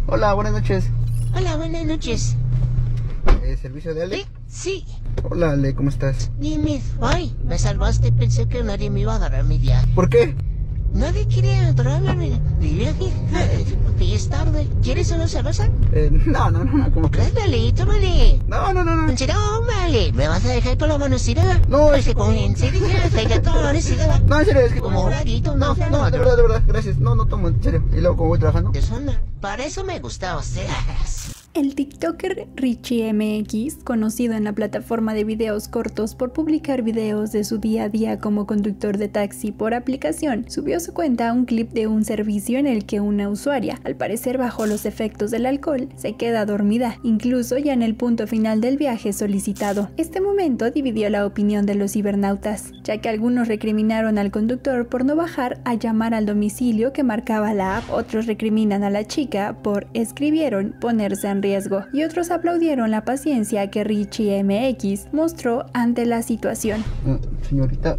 Hola, buenas noches. Hola, buenas noches. ¿Servicio de Ale? Sí. Hola, Ale, ¿cómo estás? Dime. Ay, me salvaste. Pensé que nadie me iba a agarrar mi viaje. ¿Por qué? Nadie quiere agarrarme mi viaje. Porque ya es tarde. ¿Quieres una cerveza? No, ¿cómo que? Dale, tómale. No. En serio, vale. ¿Me vas a dejar con la mano estirada? No, es que con en serio, ya con la mano estirada. No, en serio, es que Como un laguito, No, de verdad, gracias. No tomo, en serio. Y luego, como voy trabajando. Para eso me gustaba hacer. El TikToker Richie MX, conocido en la plataforma de videos cortos por publicar videos de su día a día como conductor de taxi por aplicación, subió a su cuenta un clip de un servicio en el que una usuaria, al parecer bajo los efectos del alcohol, se queda dormida, incluso ya en el punto final del viaje solicitado. Este momento dividió la opinión de los cibernautas, ya que algunos recriminaron al conductor por no bajar a llamar al domicilio que marcaba la app, otros recriminan a la chica por, escribieron, ponerse en riesgo, y otros aplaudieron la paciencia que Richie MX mostró ante la situación. Señorita.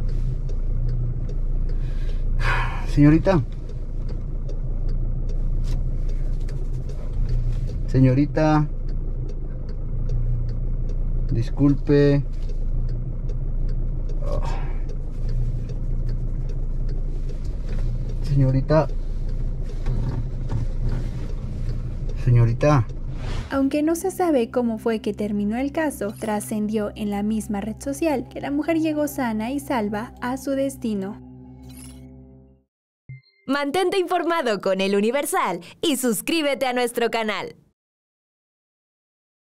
Disculpe. Señorita. Aunque no se sabe cómo fue que terminó el caso, trascendió en la misma red social que la mujer llegó sana y salva a su destino. Mantente informado con El Universal y suscríbete a nuestro canal.